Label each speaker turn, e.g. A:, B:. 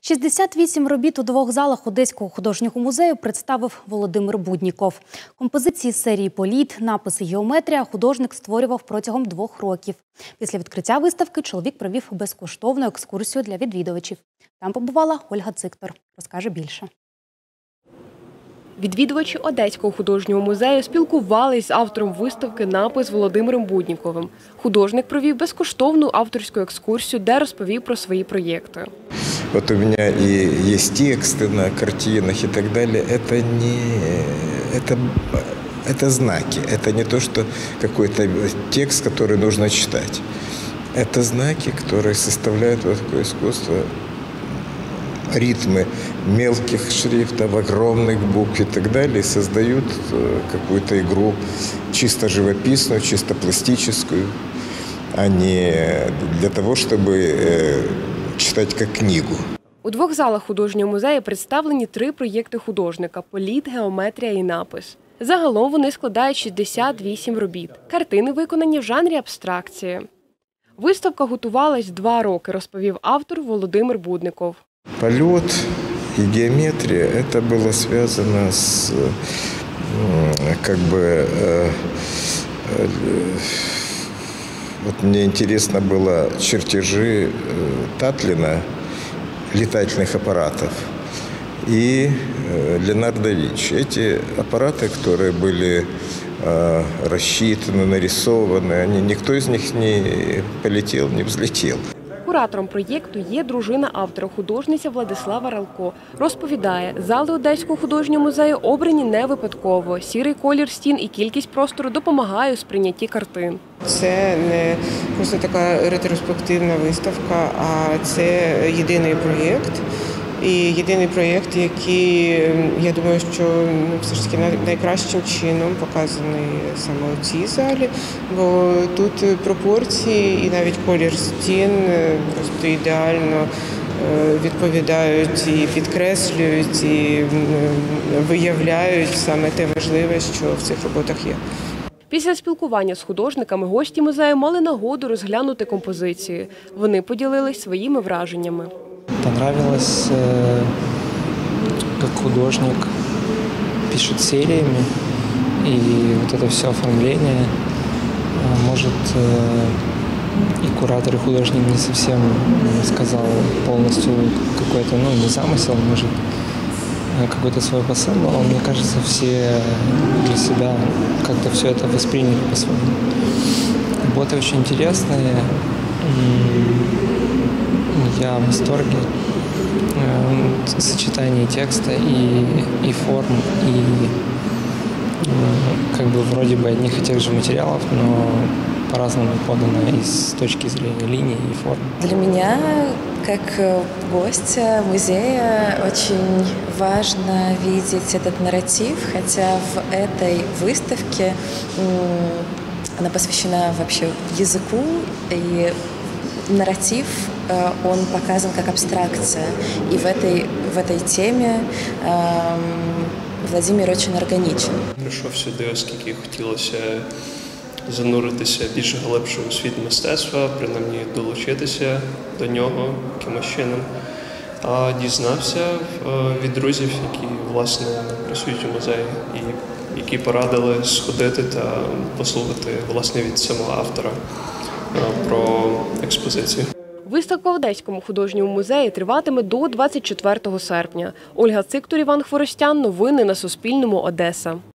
A: 68 робіт у двох залах Одеського художнього музею представив Володимир Будніков. Композиції з серії «Політ», написи «Геометрія» художник створював протягом 2 років. Після відкриття виставки чоловік провів безкоштовну екскурсію для відвідувачів. Там побувала Ольга Циктор. Розкаже більше.
B: Відвідувачі Одеського художнього музею спілкувались з автором виставки «Напис» Володимиром Будніковим. Художник провів безкоштовну авторську екскурсію, де розповів про свої проєкти.
C: Вот у меня и есть тексты на картинах и так далее. Это знаки. Это не то, что какой-то текст, который нужно читать. Это знаки, которые составляют вот такое искусство. Ритмы мелких шрифтов, огромных букв и так далее создают какую-то игру чисто живописную, чисто пластическую, а не для того, чтобы читати як книгу.
B: У 2 залах художнього музею представлені 3 проєкти художника – «Політ», «Геометрія» і «Напис». Загалом вони складають 68 робіт. Картини виконані в жанрі абстракції. Виставка готувалась 2 роки, розповів автор Володимир Будніков.
C: Полет и геометрия – это было связано с, вот мне интересно было чертежи Татлина, летательных аппаратов, и Леонардо да Винчи. Эти аппараты, которые были рассчитаны, нарисованы, никто из них не полетел, не взлетел.
B: Куратором проєкту є дружина автора, художниця Владислава Ралко. Розповідає, зали Одеського художнього музею обрані не випадково. Сірий колір стін і кількість простору допомагає у сприйнятті картин.
D: Це не просто така ретроспективна виставка, а це єдиний проєкт. І єдиний проєкт, який, я думаю, що все ж таки найкращим чином показаний саме у цій залі, бо тут пропорції і навіть колір стін просто ідеально відповідають і підкреслюють, і виявляють саме те важливе, що в цих роботах є.
B: Після спілкування з художниками гості музею мали нагоду розглянути композиції. Вони поділились своїми враженнями.
E: Понравилось, как художник пишет сериями, и вот это все оформление, может, и куратор, и художник не совсем сказал полностью какой-то, не замысел, может, какой-то свой посыл, но мне кажется, все для себя как-то все это восприняли по-своему. Работы очень интересные. Я в восторге. Сочетание текста и форм, и вроде бы одних и тех же материалов, но по-разному подано и с точки зрения линий и форм.
F: Для меня, как гостя музея, очень важно видеть этот нарратив, хотя в этой выставке она посвящена вообще языку, и нарратив, он показан как абстракция. И в этой теме Владимир очень органичен.
G: Прийшов сюди, оскільки хотілося зануритися більш глибше у світ мистецтва, принаймні долучитися до нього якимось чином. А дізнався від друзів, які, власне, працюють у музеї, і які порадили сходити та послухати, власне, від самого автора про експозицію.
B: Виставка в Одеському художньому музеї триватиме до 24 серпня. Ольга Циктор, Іван Хворостян. Новини на Суспільному. Одеса.